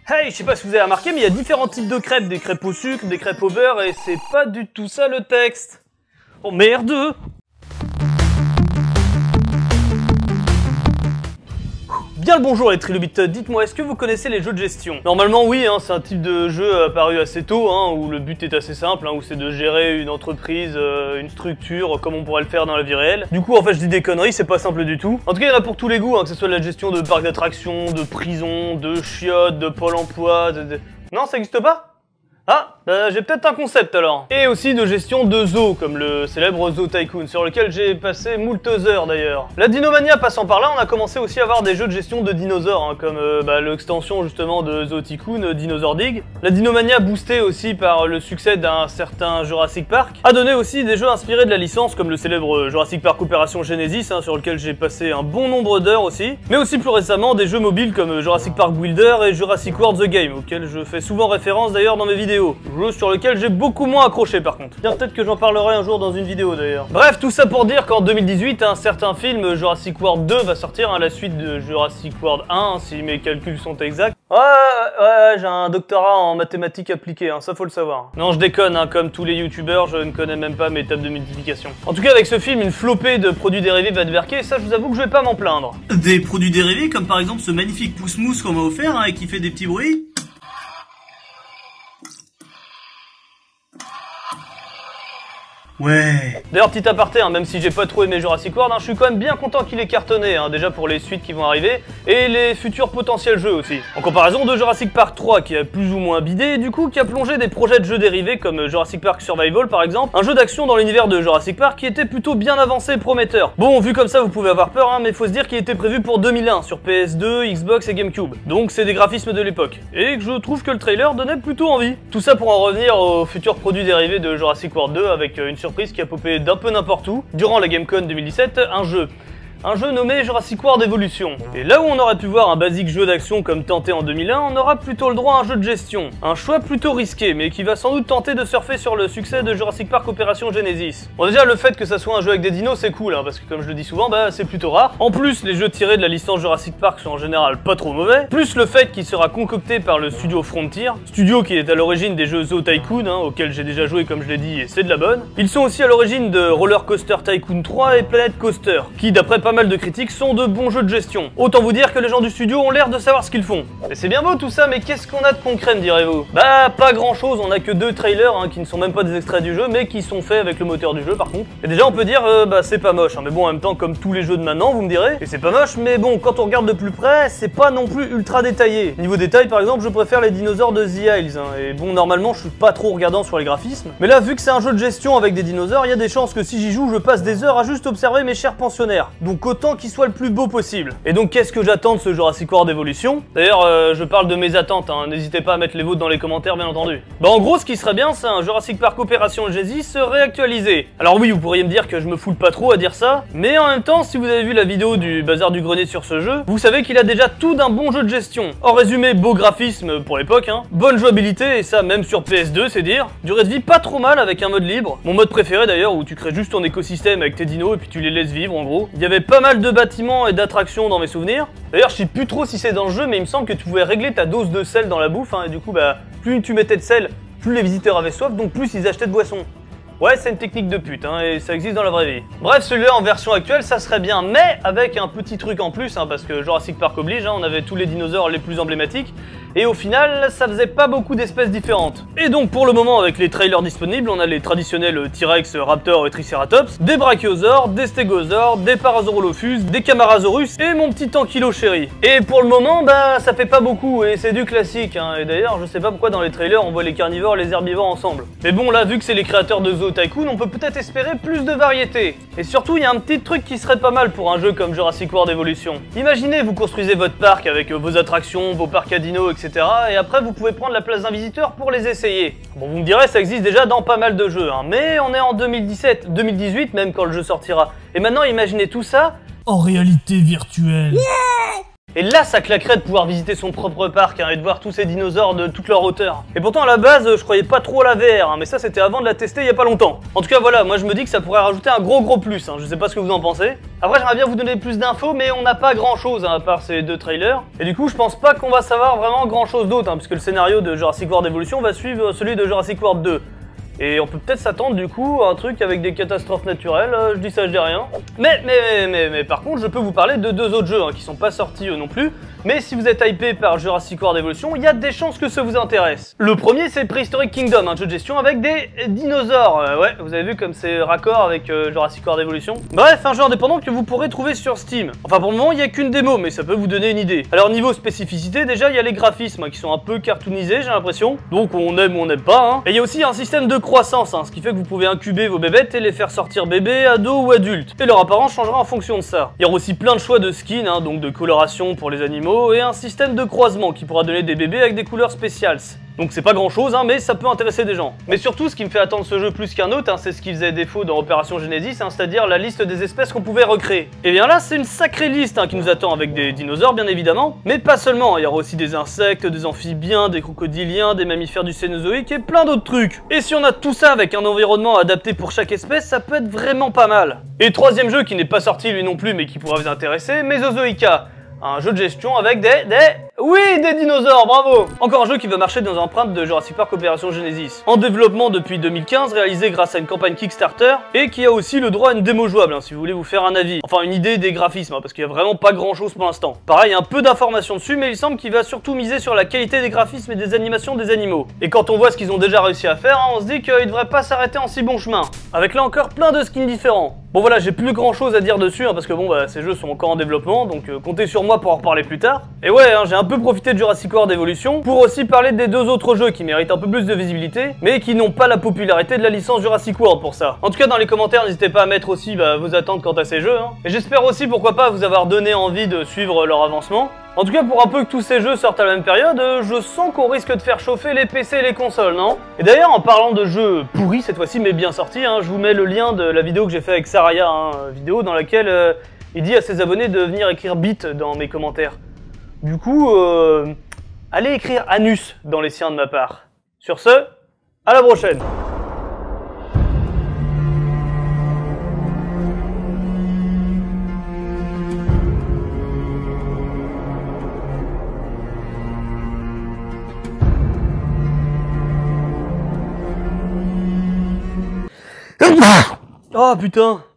Hey, je sais pas si vous avez remarqué, mais il y a différents types de crêpes. Des crêpes au sucre, des crêpes au beurre, et c'est pas du tout ça le texte. Oh merde! Bien le bonjour les trilobites, dites-moi, est-ce que vous connaissez les jeux de gestion? Normalement oui, c'est un type de jeu apparu assez tôt, où le but est assez simple, où c'est de gérer une entreprise, une structure, comme on pourrait le faire dans la vie réelle. Du coup en fait je dis des conneries, c'est pas simple du tout. En tout cas il y en a pour tous les goûts, que ce soit de la gestion de parcs d'attractions, de prisons, de chiottes, de pôle emploi, Non, ça existe pas? Ah, bah j'ai peut-être un concept alors. Et aussi de gestion de zoo, comme le célèbre Zoo Tycoon, sur lequel j'ai passé moult heures d'ailleurs. La Dinomania passant par là, on a commencé aussi à avoir des jeux de gestion de dinosaures, comme l'extension justement de Zoo Tycoon, Dinosaur Dig. La Dinomania, boostée aussi par le succès d'un certain Jurassic Park, a donné aussi des jeux inspirés de la licence, comme le célèbre Jurassic Park Opération Genesis, sur lequel j'ai passé un bon nombre d'heures aussi. Mais aussi plus récemment des jeux mobiles comme Jurassic Park Builder et Jurassic World The Game, auxquels je fais souvent référence d'ailleurs dans mes vidéos. Jeu sur lequel j'ai beaucoup moins accroché par contre. Tiens, peut-être que j'en parlerai un jour dans une vidéo d'ailleurs. Bref, tout ça pour dire qu'en 2018, un certain film Jurassic World 2 va sortir, la suite de Jurassic World 1, si mes calculs sont exacts. Ouais, j'ai un doctorat en mathématiques appliquées, ça faut le savoir. Non, je déconne, comme tous les youtubeurs, je ne connais même pas mes tables de multiplication. En tout cas, avec ce film, une flopée de produits dérivés va débarquer, et ça, je vous avoue que je vais pas m'en plaindre. Des produits dérivés, comme par exemple ce magnifique pouce-mousse qu'on m'a offert, et qui fait des petits bruits. Ouais. D'ailleurs, petit aparté, même si j'ai pas trop aimé Jurassic World, je suis quand même bien content qu'il ait cartonné, déjà pour les suites qui vont arriver, et les futurs potentiels jeux aussi. En comparaison de Jurassic Park 3, qui a plus ou moins bidé, et du coup qui a plongé des projets de jeux dérivés comme Jurassic Park Survival par exemple, un jeu d'action dans l'univers de Jurassic Park qui était plutôt bien avancé et prometteur. Bon, vu comme ça vous pouvez avoir peur, mais faut se dire qu'il était prévu pour 2001, sur PS2, Xbox et GameCube. Donc c'est des graphismes de l'époque, et que je trouve que le trailer donnait plutôt envie. Tout ça pour en revenir aux futurs produits dérivés de Jurassic World 2, avec une surprise qui a popé d'un peu n'importe où, durant la GameCon 2017, un jeu nommé Jurassic World Evolution. Et là où on aurait pu voir un basique jeu d'action comme tenté en 2001, on aura plutôt le droit à un jeu de gestion. Un choix plutôt risqué, mais qui va sans doute tenter de surfer sur le succès de Jurassic Park Opération Genesis. Bon déjà, le fait que ça soit un jeu avec des dinos, c'est cool, parce que comme je le dis souvent, c'est plutôt rare. En plus, les jeux tirés de la licence Jurassic Park sont en général pas trop mauvais. Plus le fait qu'il sera concocté par le studio Frontier, studio qui est à l'origine des jeux Zoo Tycoon, auxquels j'ai déjà joué comme je l'ai dit, et c'est de la bonne. Ils sont aussi à l'origine de Roller Coaster Tycoon 3 et Planet Coaster, qui d'après pas mal de critiques sont de bons jeux de gestion. Autant vous dire que les gens du studio ont l'air de savoir ce qu'ils font. Et c'est bien beau tout ça, mais qu'est-ce qu'on a de concret, me direz-vous? Pas grand chose, on a que 2 trailers qui ne sont même pas des extraits du jeu, mais qui sont faits avec le moteur du jeu par contre. Et déjà on peut dire, c'est pas moche, mais bon en même temps comme tous les jeux de maintenant, vous me direz, et c'est pas moche, mais bon quand on regarde de plus près, c'est pas non plus ultra détaillé. Niveau détail par exemple, je préfère les dinosaures de The Isles, et bon normalement je suis pas trop regardant sur les graphismes, mais là vu que c'est un jeu de gestion avec des dinosaures, il y a des chances que si j'y joue, je passe des heures à juste observer mes chers pensionnaires. Donc autant qu'il soit le plus beau possible. Et donc qu'est-ce que j'attends de ce Jurassic World Evolution? D'ailleurs je parle de mes attentes, n'hésitez pas à mettre les vôtres dans les commentaires bien entendu. En gros ce qui serait bien c'est un Jurassic Park Opération Genesis réactualisé. Alors oui vous pourriez me dire que je me foule pas trop à dire ça, mais en même temps si vous avez vu la vidéo du bazar du grenier sur ce jeu, vous savez qu'il a déjà tout d'un bon jeu de gestion. En résumé, beau graphisme pour l'époque, bonne jouabilité et ça même sur PS2 c'est dire, durée de vie pas trop mal avec un mode libre, mon mode préféré d'ailleurs où tu crées juste ton écosystème avec tes dinos et puis tu les laisses vivre en gros. Il y avait pas mal de bâtiments et d'attractions dans mes souvenirs. D'ailleurs je sais plus trop si c'est dans le jeu mais il me semble que tu pouvais régler ta dose de sel dans la bouffe et du coup plus tu mettais de sel, plus les visiteurs avaient soif donc plus ils achetaient de boissons. Ouais, c'est une technique de pute, et ça existe dans la vraie vie. Bref, celui-là en version actuelle, ça serait bien, mais avec un petit truc en plus, parce que Jurassic Park oblige, on avait tous les dinosaures les plus emblématiques, et au final, ça faisait pas beaucoup d'espèces différentes. Et donc, pour le moment, avec les trailers disponibles, on a les traditionnels T-Rex, Raptor et Triceratops, des Brachiosaures, des Stégosaures, des Parasaurolophus, des Camarasaurus, et mon petit Ankylo chéri. Et pour le moment, ça fait pas beaucoup, et c'est du classique, et d'ailleurs, je sais pas pourquoi dans les trailers, on voit les carnivores et les herbivores ensemble. Mais bon, là, vu que c'est les créateurs de Zoo Tycoon, on peut peut-être espérer plus de variété. Et surtout, il y a un petit truc qui serait pas mal pour un jeu comme Jurassic World Evolution. Imaginez, vous construisez votre parc avec vos attractions, vos parcs à dinos, etc. Et après, vous pouvez prendre la place d'un visiteur pour les essayer. Bon, vous me direz, ça existe déjà dans pas mal de jeux, mais on est en 2017, 2018 même quand le jeu sortira. Et maintenant, imaginez tout ça en réalité virtuelle. Yeah! Et là, ça claquerait de pouvoir visiter son propre parc et de voir tous ces dinosaures de toute leur hauteur. Et pourtant, à la base, je croyais pas trop à la VR, mais ça, c'était avant de la tester il y a pas longtemps. En tout cas, voilà, moi je me dis que ça pourrait rajouter un gros plus, je sais pas ce que vous en pensez. Après, j'aimerais bien vous donner plus d'infos, mais on n'a pas grand chose à part ces 2 trailers. Et du coup, je pense pas qu'on va savoir vraiment grand chose d'autre, puisque le scénario de Jurassic World Evolution va suivre celui de Jurassic World 2. Et on peut peut-être s'attendre du coup à un truc avec des catastrophes naturelles, je dis ça, je dis rien. Mais par contre, je peux vous parler de 2 autres jeux qui sont pas sortis non plus. Mais si vous êtes hypé par Jurassic World Evolution, il y a des chances que ça vous intéresse. Le premier, c'est Prehistoric Kingdom, un jeu de gestion avec des dinosaures. Ouais, vous avez vu comme c'est raccord avec Jurassic World Evolution. Bref, un jeu indépendant que vous pourrez trouver sur Steam. Enfin, pour le moment, il n'y a qu'une démo, mais ça peut vous donner une idée. Alors, niveau spécificité, déjà, il y a les graphismes qui sont un peu cartoonisés, j'ai l'impression. Donc, on aime ou on n'aime pas. Et il y a aussi un système de croissance, ce qui fait que vous pouvez incuber vos bébêtes et les faire sortir bébés, ados ou adultes. Et leur apparence changera en fonction de ça. Il y aura aussi plein de choix de skins, donc de coloration pour les animaux, et un système de croisement qui pourra donner des bébés avec des couleurs spéciales. Donc c'est pas grand chose, mais ça peut intéresser des gens. Mais surtout, ce qui me fait attendre ce jeu plus qu'un autre, c'est ce qui faisait défaut dans Opération Genesis, c'est-à-dire la liste des espèces qu'on pouvait recréer. Et bien là, c'est une sacrée liste qui nous attend avec des dinosaures, bien évidemment, mais pas seulement. Il y aura aussi des insectes, des amphibiens, des crocodiliens, des mammifères du Cénozoïque et plein d'autres trucs. Et si on a tout ça avec un environnement adapté pour chaque espèce, ça peut être vraiment pas mal. Et troisième jeu qui n'est pas sorti lui non plus, mais qui pourra vous intéresser, Mesozoica. Un jeu de gestion avec Oui, des dinosaures, bravo! Encore un jeu qui va marcher dans l'empreinte de Jurassic Park Opération Genesis. En développement depuis 2015, réalisé grâce à une campagne Kickstarter, et qui a aussi le droit à une démo jouable, si vous voulez vous faire un avis. Enfin, une idée des graphismes, parce qu'il y a vraiment pas grand chose pour l'instant. Pareil, un peu d'informations dessus, mais il semble qu'il va surtout miser sur la qualité des graphismes et des animations des animaux. Et quand on voit ce qu'ils ont déjà réussi à faire, on se dit qu'ils devraient pas s'arrêter en si bon chemin. Avec là encore plein de skins différents. Bon voilà, j'ai plus grand chose à dire dessus, parce que bon, ces jeux sont encore en développement, donc comptez sur moi pour en reparler plus tard. Et ouais, j'ai un peu profité de Jurassic World Evolution pour aussi parler des 2 autres jeux qui méritent un peu plus de visibilité, mais qui n'ont pas la popularité de la licence Jurassic World pour ça. En tout cas, dans les commentaires, n'hésitez pas à mettre aussi vos attentes quant à ces jeux. Et j'espère aussi, pourquoi pas, vous avoir donné envie de suivre leur avancement. En tout cas, pour un peu que tous ces jeux sortent à la même période, je sens qu'on risque de faire chauffer les PC et les consoles, non? Et d'ailleurs, en parlant de jeux pourris cette fois-ci, mais bien sortis, je vous mets le lien de la vidéo que j'ai fait avec Saraya, vidéo dans laquelle il dit à ses abonnés de venir écrire bit dans mes commentaires. Du coup, allez écrire anus dans les siens de ma part. Sur ce, à la prochaine! Oh putain!